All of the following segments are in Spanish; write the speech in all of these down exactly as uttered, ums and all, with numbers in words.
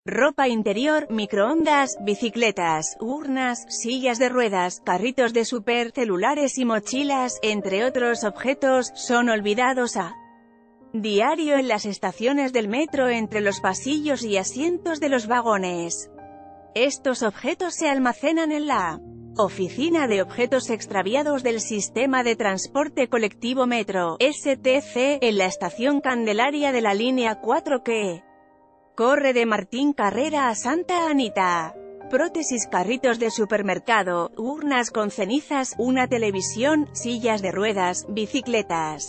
ropa interior, microondas, bicicletas, urnas, sillas de ruedas, carritos de súper, celulares y mochilas, entre otros objetos, son olvidados a diario en las estaciones del metro entre los pasillos y asientos de los vagones. Estos objetos se almacenan en la Oficina de Objetos Extraviados del Sistema de Transporte Colectivo Metro, S T C, en la estación Candelaria de la línea cuatro que corre de Martín Carrera a Santa Anita. Prótesis, carritos de supermercado, urnas con cenizas, una televisión, sillas de ruedas, bicicletas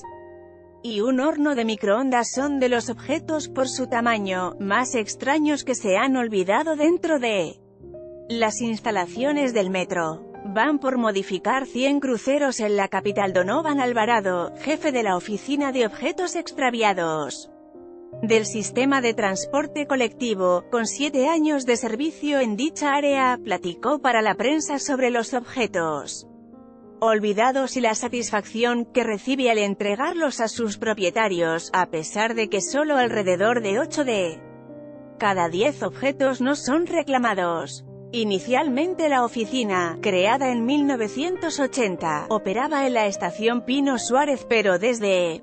y un horno de microondas son de los objetos por su tamaño más extraños que se han olvidado dentro de las instalaciones del metro. Van por modificar cien cruceros en la capital. Donovan Alvarado, jefe de la Oficina de Objetos Extraviados del Sistema de Transporte Colectivo, con siete años de servicio en dicha área, platicó para la prensa sobre los objetos olvidados y la satisfacción que recibe al entregarlos a sus propietarios, a pesar de que solo alrededor de ocho de cada diez objetos no son reclamados. Inicialmente la oficina, creada en mil novecientos ochenta, operaba en la estación Pino Suárez, pero desde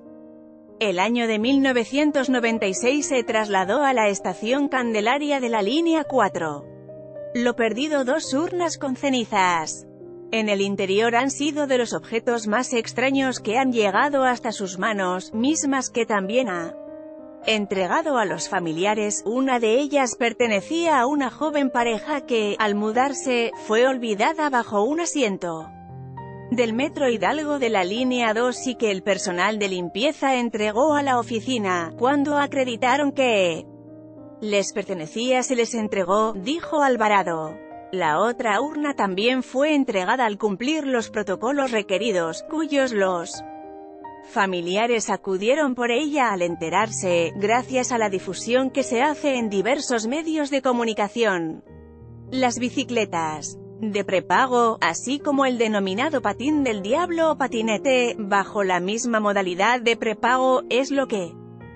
el año de mil novecientos noventa y seis se trasladó a la estación Candelaria de la línea cuatro. Lo perdido: dos urnas con cenizas en el interior han sido de los objetos más extraños que han llegado hasta sus manos, mismas que también ha entregado a los familiares. Una de ellas pertenecía a una joven pareja que, al mudarse, fue olvidada bajo un asiento del Metro Hidalgo de la línea dos y que el personal de limpieza entregó a la oficina. Cuando acreditaron que les pertenecía se les entregó, dijo Alvarado. La otra urna también fue entregada al cumplir los protocolos requeridos, cuyos los familiares acudieron por ella al enterarse, gracias a la difusión que se hace en diversos medios de comunicación. Las bicicletas de prepago, así como el denominado patín del diablo o patinete, bajo la misma modalidad de prepago, es lo que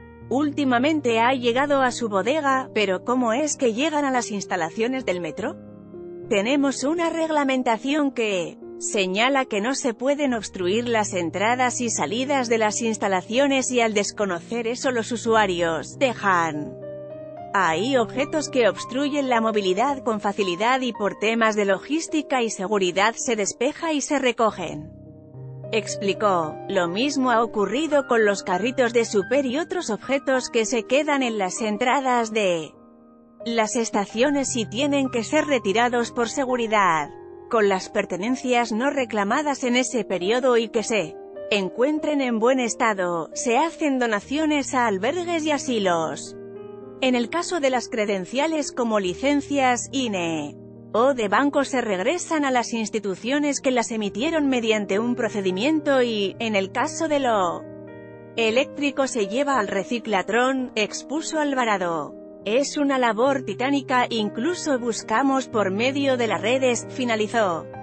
últimamente ha llegado a su bodega. Pero ¿cómo es que llegan a las instalaciones del metro? Tenemos una reglamentación que señala que no se pueden obstruir las entradas y salidas de las instalaciones, y al desconocer eso los usuarios dejan ahí objetos que obstruyen la movilidad con facilidad, y por temas de logística y seguridad se despeja y se recogen. Explicó. Lo mismo ha ocurrido con los carritos de súper y otros objetos que se quedan en las entradas de las estaciones y tienen que ser retirados por seguridad. Con las pertenencias no reclamadas en ese periodo y que se encuentren en buen estado, se hacen donaciones a albergues y asilos. En el caso de las credenciales como licencias, I N E o de banco, se regresan a las instituciones que las emitieron mediante un procedimiento y, en el caso de lo eléctrico, se lleva al reciclatrón, expuso Alvarado. Es una labor titánica, incluso buscamos por medio de las redes, finalizó.